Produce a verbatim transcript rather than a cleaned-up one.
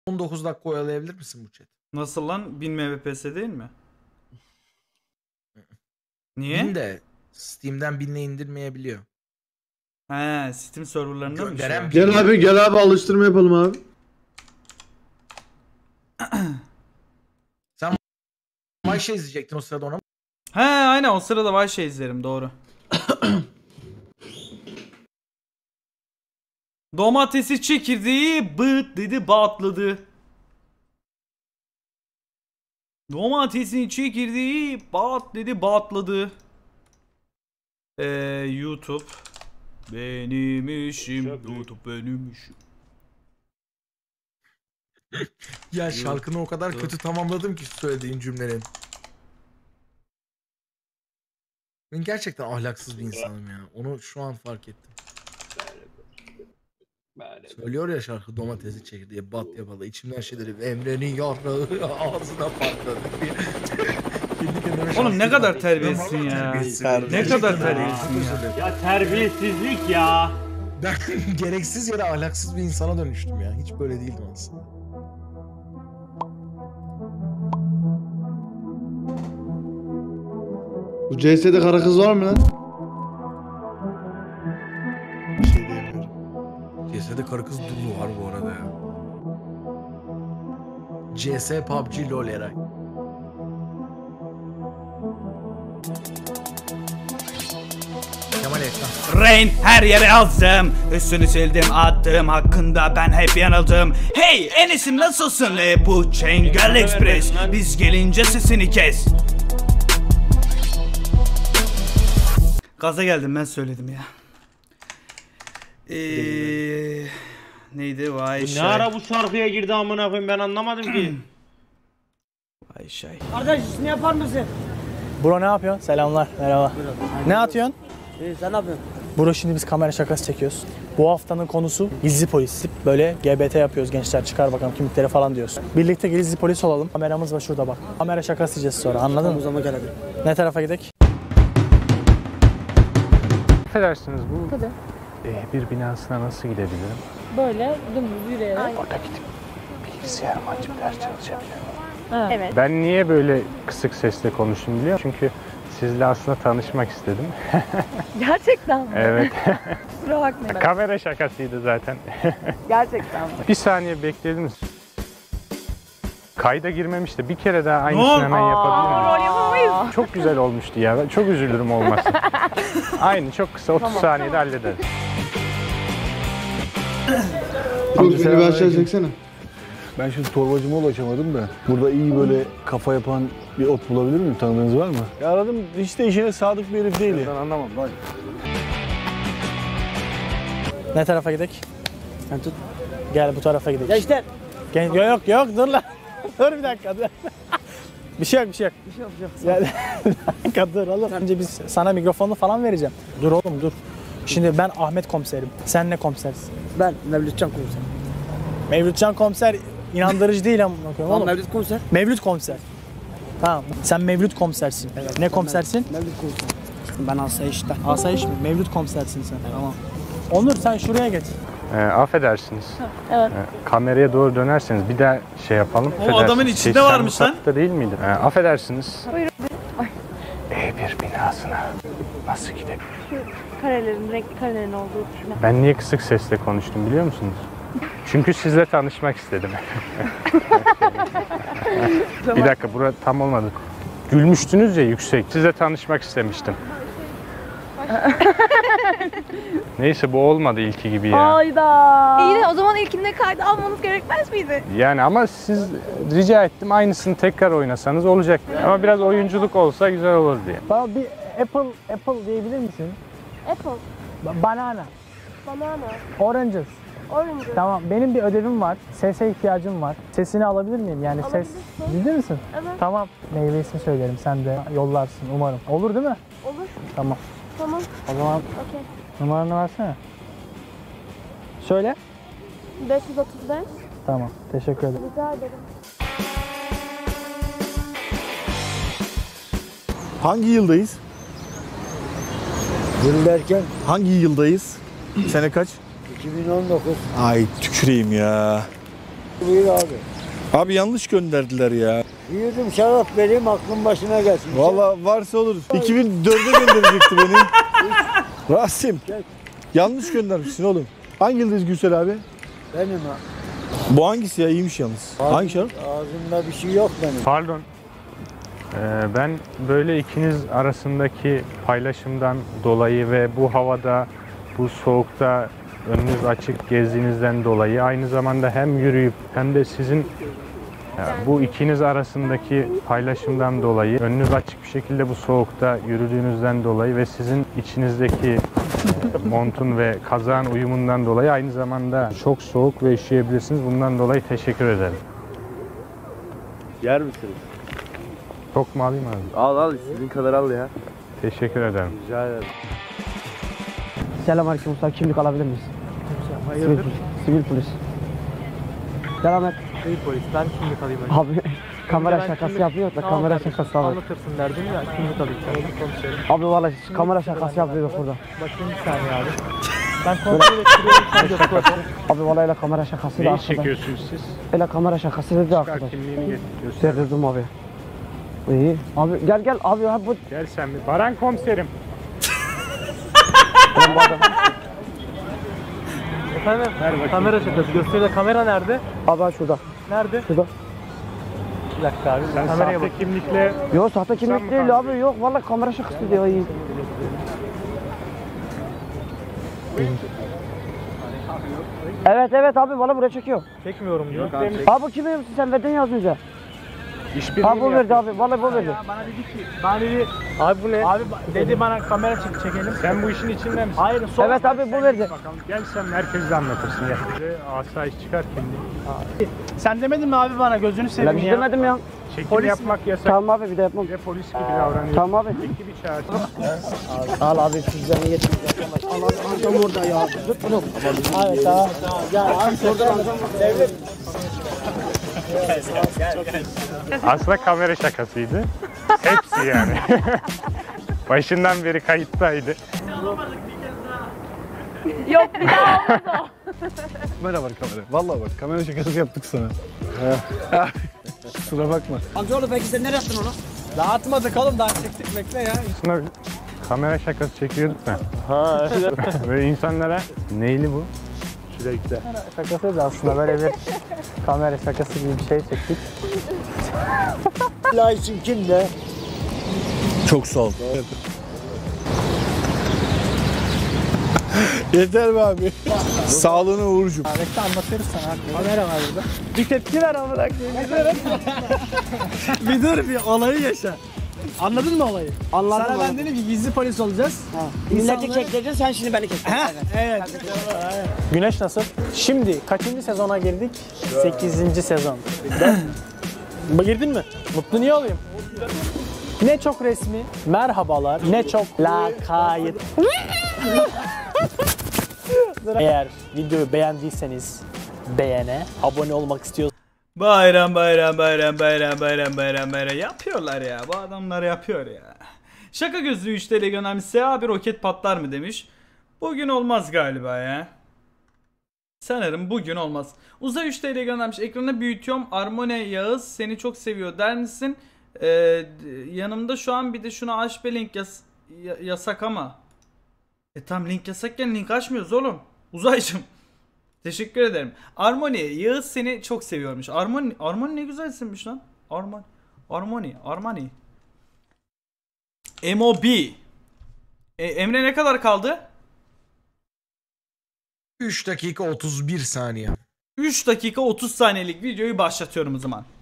on dokuz dakika oyalayabilir misin bu chat? Nasıl lan? bin M B P S değil mi? Niye? bin de Steam'den binle indirmeyebiliyor. He, Steam serverlarında mı? Gönderen Şey bir- Gel abi gel abi alıştırma yapalım abi. Sen Mayşe izleyecektin o sırada ona mı? He aynen, o sırada var şey izlerim, doğru. Domatesi çekirdeği bıt dedi batladı. Domatesin çekirdeği bat dedi batladı. Ee, YouTube benim işim, YouTube benim işim. Ya şarkını o kadar kötü tamamladım ki söylediğin cümlenin. Ben gerçekten ahlaksız bir insanım ya. Onu şu an fark ettim. Söylüyor ya şarkı domatesi çekirdeği bat yapalım. İçimden şeyleri Emre'nin yarrağı ağzına patladı. Oğlum ne kadar terbiyesizsin ya. Ne kadar terbiyesizsin ya. Ya terbiyesizlik ya. Ben gereksiz yere ahlaksız bir insana dönüştüm ya. Hiç böyle değildim aslında. Bu C S'de kara kız var mı lan? Bir şey diyemiyorum. C S'de karı kız dolu var bu arada ya. C S, P U B G, LoL Eray. Kemal ekran. Rain her yere yazdım, üstünü sildim attım, hakkında ben hep yanıldım. Hey Enes'im nasılsın? E, bu Çengel Express, biz gelince sesini kes. Gaza geldim, ben söyledim ya. Eee neydi vay Ne şey. ara bu şarkıya girdi amına koyayım, ben anlamadım ki. Vay şey. Kardeş ne yapar mısın? Bro ne yapıyorsun? Selamlar, merhaba. Ne atıyorsun? İyi, sen ne yapıyorsun? Bro şimdi biz kamera şakası çekiyoruz. Bu haftanın konusu gizli polis. Böyle G B T yapıyoruz gençler, çıkar bakalım kimlikleri falan diyoruz. Birlikte gizli polis olalım. Kameramız var şurada bak. Kamera şakası diyeceğiz sonra, anladın mı? O zaman gel hadi. Ne tarafa gidelim? Affedersiniz, bu Tabii. E bir binasına nasıl gidebilirim? Böyle dümdüz yürüyerek. Orada gidip bilgisayarımı açıp ders çalışabilirim. Evet. Ben niye böyle kısık sesle konuştum biliyor musun? Çünkü sizle aslında tanışmak istedim. Gerçekten mi? Evet. Kusura bakmayın. Kamera şakasıydı zaten. Gerçekten mi? Bir saniye bekler misin? Kayda girmemişti. Bir kere daha Ne aynısını oldu? hemen yapabilir miyim? Rol yapamayız. Çok güzel olmuştu ya. Ben çok üzülürüm olmasın. Aynı çok kısa otuz Tamam, saniyede tamam. hallederiz. Çok beni bir aşağı çeksene. Ben şimdi torbacıma ulaşamadım da burada iyi böyle kafa yapan bir ot bulabilir miyim? Tanıdığınız var mı? Ya aradım, hiç de işine sadık bir herif değil ya. Ben anlamam. Bak. Ne tarafa gidelim? Sen tut. Gel bu tarafa gidelim. Ya işte. Gel, yok yok yok dur lan. Dur bir dakika dur. Bir şey yok bir şey yok. Bir şey yok, bir şey yok. Ya, bir dakika dur oğlum. Önce biz sana mikrofonu falan vereceğim. Dur oğlum dur. Şimdi ben Ahmet komiserim. Sen ne komisersin? Ben Mevlütcan komiser. Mevlütcan komiser inandırıcı değil ama. Tamam Mevlüt komiser. Mevlüt komiser. Tamam. Sen Mevlüt komisersin. Evet, ne ben- komisersin? Mevlüt komiser. Ben asayişten. Asayiş mi? Mevlüt komisersin sen. Tamam. Onur sen şuraya geç. Ee, affedersiniz. Evet. Ee, kameraya doğru dönerseniz bir daha şey yapalım. O adamın içinde Seçten varmış lan. Musab'da değil miydi? Ee, affedersiniz. Buyurun. Ay. E bir binasına nasıl gidebilirim? Şu karelerin, renkli karelerin olduğu düşünme. Ben niye kısık sesle konuştum biliyor musunuz? Çünkü sizle tanışmak istedim. Bir dakika, bura tam olmadı. Gülmüştünüz ya yüksek. Sizle tanışmak istemiştim. Neyse bu olmadı ilki gibi ya. Hayda. İyi de o zaman ilkinde kaydı almanız gerekmez miydi? Yani ama siz rica ettim aynısını tekrar oynasanız olacak. Ama biraz oyunculuk olsa güzel olur diye. Bana bir apple apple diyebilir misin? Apple, Ba- Banana. banana, Oranges. orange. Tamam benim bir ödevim var. Sese ihtiyacım var. Sesini alabilir miyim? Yani ses. Alabilirsin. Ciddi misin? Evet. Tamam. Meyvesini söylerim. Sen de yollarsın umarım. Olur değil mi? Olur. Tamam. Tamam. O zaman Okey. numaranı versene. Söyle. beş yüz otuz beş. Tamam. Teşekkür ederim. Rica ederim. Hangi yıldayız? Yıl derken Hangi yıldayız? Sene kaç? iki bin on dokuz. Ay tüküreyim ya. Buyur abi. Abi yanlış gönderdiler ya. Bir yudum şarap vereyim aklın başına gelsin. Valla varsa olur. iki bin dörde gönderecekti beni. Rasim. Yanlış göndermişsin oğlum. Hangi yıldız Gülsel abi? Benim ha. Bu hangisi ya? İyiymiş yalnız. Ağzım, Hangi şarap? Ağzımda bir şey yok benim. Pardon. Ee, ben böyle ikiniz arasındaki paylaşımdan dolayı ve bu havada, bu soğukta önünüz açık gezdiğinizden dolayı aynı zamanda hem yürüyüp hem de sizin ya, bu ikiniz arasındaki paylaşımdan dolayı önünüz açık bir şekilde bu soğukta yürüdüğünüzden dolayı ve sizin içinizdeki montun ve kazağın uyumundan dolayı aynı zamanda çok soğuk ve üşüyebilirsiniz. Bundan dolayı teşekkür ederim. Yer misiniz? Çok mu alayım abi? Al al istediğin kadar al ya. Teşekkür ederim. Rica ederim. Selamünaleyküm usta. Kimlik alabilir miyiz? Hayırdır? Sivil, sivil polis. Devam et. Sivil polis. Ben kimlik alayım önce. Abi kamera ben şakası kimlik- yapıyor da Tamam kamera kardeşim, şakası abi. Anlatırsın derdim ya. Kimlik alayım. Tamam konuşalım. Abi vallahi kamera şakası yapıyor burada. Bakayım bir saniye abi. Ben kontrol ettiriyorum. Sen de oku. Abi vallahi öyle kamera şakası da Neyi arkadan. çekiyorsunuz siz? Öyle kamera şakası dedi Çıkar arkadan. kimliğini getir. Göster. Gösterdim abi. İyi. Abi gel gel abi abi bu. Gel sen bir. Baran komiserim. Oğlum bu adam. Efendim? Kamera şakası. Gösteride kamera nerede? Abi şurada. Nerede? Şurada. Bir dakika abi. Sen Kameraya sahte bak. kimlikle Yok sahte Sen mi kimlik değil kandırdın? abi yok vallahi kamera şakası diyor iyi. Evet evet abi valla buraya çekiyor. Çekmiyorum diyor. Abi bu kime yaptın sen verdin ya az önce. işbirliği Abi bu mi verdi yaptın? abi vallahi bu verdi. Bana dedi ki, bana dedi, abi bu ne? Abi dedi bana kamera çek, çekelim. Sen bu işin içinden misin? Hayır, son. Evet abi bu verdi. Bakalım gel sen merkezde anlatırsın gel. Bize asayiş çıkar kimliği. Sen demedin mi abi bana gözünü Ben seveyim bir şey ya. demedim ya. Çekim Polis yapmak yasak. Tamam abi bir de yapmam. Bir de polis gibi davranıyor. Tamam abi. Ekibi çağır. Al abi sizden getir. Allah adam orada ya. Tut bunu. Evet tamam. Ya abi orada devlet. Aslında kamera şakasıydı. Hepsi yani. Başından beri kayıttaydı. Yok bir daha olmaz o. Merhaba kamera. Vallahi bak kamera şakası yaptık sana. Kusura bakma. Amcaoğlu peki sen nereye attın onu? Daha atmadık oğlum daha çektik bekle ya. Aslında kamera şakası çekiyorduk da. Ha evet. Böyle insanlara neyli bu? Sürekli. Şakası da aslında böyle bir kamera şakası gibi bir şey çektik. Layısın kim de? Çok sağ ol. Yeter be abi. Sağlığına Uğur'cum. Bekle anlatırız sana. Kamera var burada. Bir tepki ver amına koyayım. Bir dur bir olayı yaşa. Anladın mı olayı? Anladım. Sana ben dedim ki gizli polis olacağız. Milleti İnsanları- çektireceksin sen şimdi beni çek. Evet. Güneş nasıl? Şimdi kaçıncı sezona girdik? sekizinci sezon. Bu girdin mi? Mutlu niye olayım? Ne çok resmi, merhabalar, ne çok lakayt. Eğer videoyu beğendiyseniz beğene, abone olmak istiyorsanız Bayram bayram bayram bayram bayram bayram bayram yapıyorlar ya, bu adamlar yapıyor ya. Şaka gözlüğü üç T L göndermiş. S A bir roket patlar mı demiş. Bugün olmaz galiba ya. Sanırım bugün olmaz. Uzay üç T L göndermiş. Ekranı büyütüyorum. Armone Yağız seni çok seviyor der misin? Ee, yanımda şu an bir de şunu aç be, link yas ya yasak ama. E tam link yasakken link açmıyoruz oğlum. Uzaycım. Teşekkür ederim. Armoni Yağız seni çok seviyormuş. Armoni, Armoni ne güzel isimmiş lan. Armoni. Armoni. Armani. M O B. E, Emre ne kadar kaldı? üç dakika otuz bir saniye. üç dakika otuz saniyelik videoyu başlatıyorum o zaman.